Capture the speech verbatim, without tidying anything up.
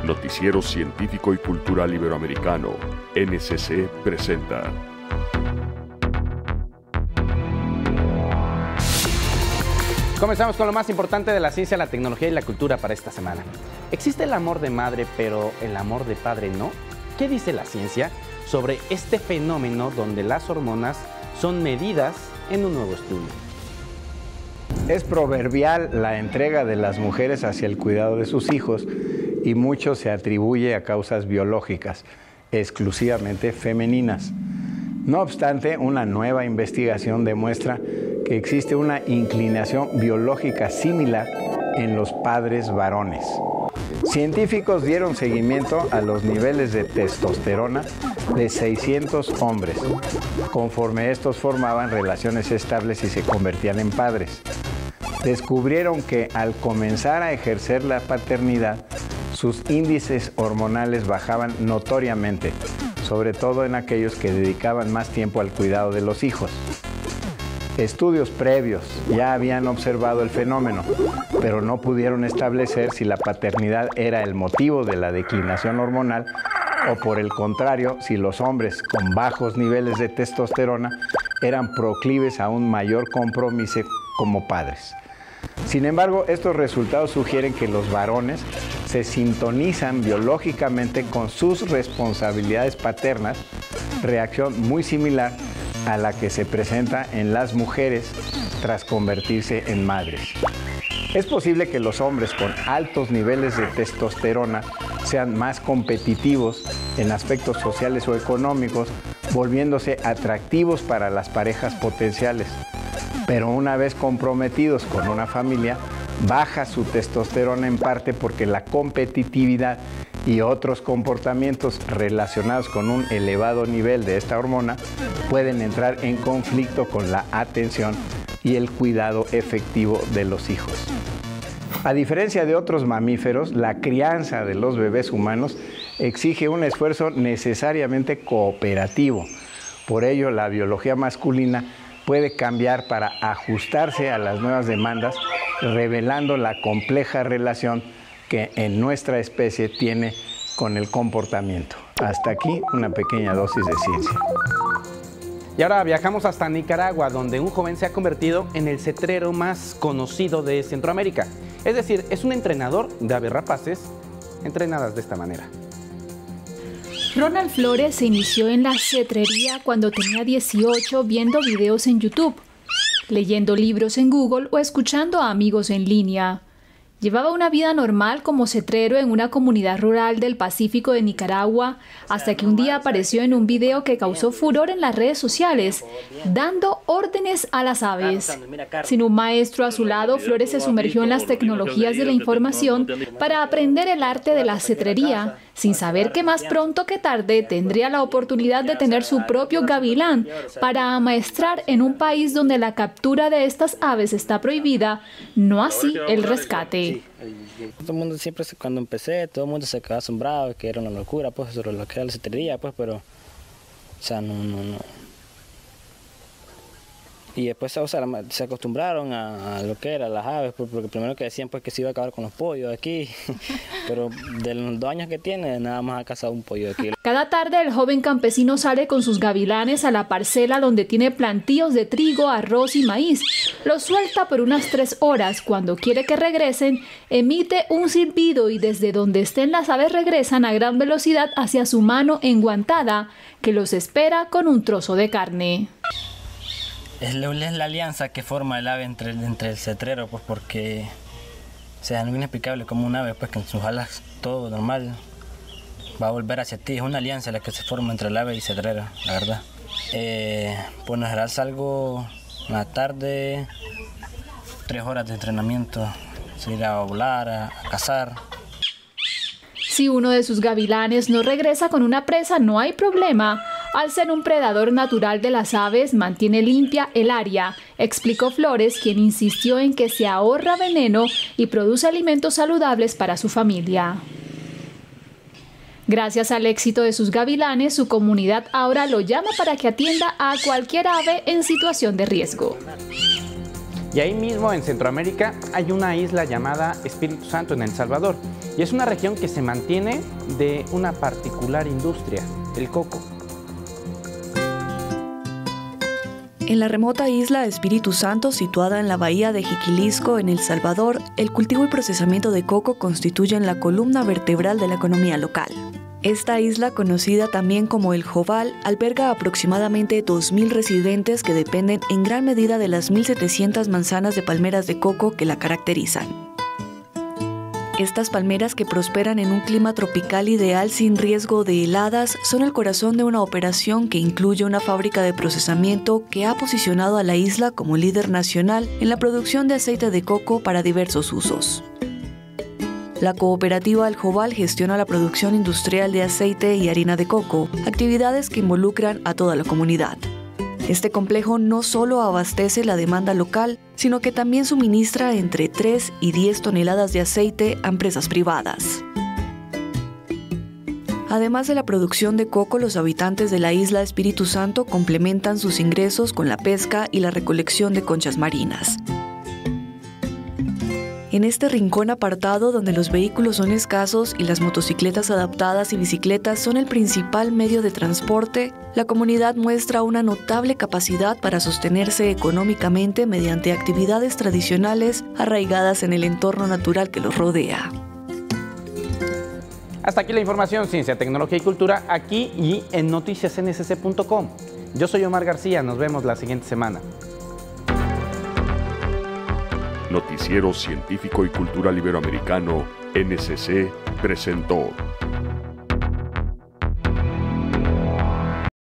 Noticiero Científico y Cultural Iberoamericano, N C C, presenta. Comenzamos con lo más importante de la ciencia, la tecnología y la cultura para esta semana. ¿Existe el amor de madre, pero el amor de padre no? ¿Qué dice la ciencia sobre este fenómeno donde las hormonas son medidas en un nuevo estudio? Es proverbial la entrega de las mujeres hacia el cuidado de sus hijos y mucho se atribuye a causas biológicas, exclusivamente femeninas. No obstante, una nueva investigación demuestra que existe una inclinación biológica similar en los padres varones. Científicos dieron seguimiento a los niveles de testosterona de seiscientos hombres, conforme estos formaban relaciones estables y se convertían en padres. Descubrieron que al comenzar a ejercer la paternidad, sus índices hormonales bajaban notoriamente, sobre todo en aquellos que dedicaban más tiempo al cuidado de los hijos. Estudios previos ya habían observado el fenómeno, pero no pudieron establecer si la paternidad era el motivo de la declinación hormonal o, por el contrario, si los hombres con bajos niveles de testosterona eran proclives a un mayor compromiso como padres. Sin embargo, estos resultados sugieren que los varones se sintonizan biológicamente con sus responsabilidades paternas, reacción muy similar a la que se presenta en las mujeres tras convertirse en madres. Es posible que los hombres con altos niveles de testosterona sean más competitivos en aspectos sociales o económicos, volviéndose atractivos para las parejas potenciales. Pero una vez comprometidos con una familia, baja su testosterona en parte porque la competitividad y otros comportamientos relacionados con un elevado nivel de esta hormona pueden entrar en conflicto con la atención y el cuidado efectivo de los hijos. A diferencia de otros mamíferos, la crianza de los bebés humanos exige un esfuerzo necesariamente cooperativo. Por ello, la biología masculina puede cambiar para ajustarse a las nuevas demandas, revelando la compleja relación que en nuestra especie tiene con el comportamiento. Hasta aquí una pequeña dosis de ciencia. Y ahora viajamos hasta Nicaragua, donde un joven se ha convertido en el cetrero más conocido de Centroamérica. Es decir, es un entrenador de aves rapaces entrenadas de esta manera. Ronald Flores se inició en la cetrería cuando tenía dieciocho, viendo videos en YouTube, leyendo libros en Google o escuchando a amigos en línea. Llevaba una vida normal como cetrero en una comunidad rural del Pacífico de Nicaragua, hasta que un día apareció en un video que causó furor en las redes sociales, dando órdenes a las aves. Sin un maestro a su lado, Flores se sumergió en las tecnologías de la información para aprender el arte de la cetrería, sin saber que más pronto que tarde tendría la oportunidad de tener su propio gavilán para amaestrar en un país donde la captura de estas aves está prohibida, no así el rescate. Todo el mundo siempre, cuando empecé, todo el mundo se quedaba asombrado, que era una locura, pues, sobre lo que era la cetrería, pues, pero, o sea, no, no, no. Y después, o sea, se acostumbraron a, a lo que eran las aves, pues, porque primero que decían, pues, que se iba a acabar con los pollos aquí, pero de los dos años que tiene, nada más ha cazado un pollo aquí. Cada tarde el joven campesino sale con sus gavilanes a la parcela donde tiene plantíos de trigo, arroz y maíz. Los suelta por unas tres horas. Cuando quiere que regresen, emite un silbido y desde donde estén las aves regresan a gran velocidad hacia su mano enguantada, que los espera con un trozo de carne. Es la, es la alianza que forma el ave entre, entre el cetrero, pues porque, o sea, es inexplicable como un ave, pues que en sus alas todo normal va a volver hacia ti. Es una alianza la que se forma entre el ave y el cetrero, la verdad. Eh, pues en general salgo en la tarde, tres horas de entrenamiento, salir a volar, a, a cazar. Si uno de sus gavilanes no regresa con una presa, no hay problema. Al ser un predador natural de las aves, mantiene limpia el área, explicó Flores, quien insistió en que se ahorra veneno y produce alimentos saludables para su familia. Gracias al éxito de sus gavilanes, su comunidad ahora lo llama para que atienda a cualquier ave en situación de riesgo. Y Y ahí mismo en Centroamérica hay una isla llamada Espíritu Santo en El Salvador. Y es una región que se mantiene de una particular industria, el coco. En la remota isla Espíritu Santo, situada en la bahía de Jiquilisco, en El Salvador, el cultivo y procesamiento de coco constituyen la columna vertebral de la economía local. Esta isla, conocida también como El Joval, alberga aproximadamente dos mil residentes que dependen en gran medida de las mil setecientas manzanas de palmeras de coco que la caracterizan. Estas palmeras, que prosperan en un clima tropical ideal sin riesgo de heladas, son el corazón de una operación que incluye una fábrica de procesamiento que ha posicionado a la isla como líder nacional en la producción de aceite de coco para diversos usos. La cooperativa El Joval gestiona la producción industrial de aceite y harina de coco, actividades que involucran a toda la comunidad. Este complejo no solo abastece la demanda local, sino que también suministra entre tres y diez toneladas de aceite a empresas privadas. Además de la producción de coco, los habitantes de la isla Espíritu Santo complementan sus ingresos con la pesca y la recolección de conchas marinas. En este rincón apartado, donde los vehículos son escasos y las motocicletas adaptadas y bicicletas son el principal medio de transporte, la comunidad muestra una notable capacidad para sostenerse económicamente mediante actividades tradicionales arraigadas en el entorno natural que los rodea. Hasta aquí la información, ciencia, tecnología y cultura, aquí y en noticias N S C punto com. Yo soy Omar García, nos vemos la siguiente semana. Noticiero Científico y Cultural Iberoamericano, N S C, presentó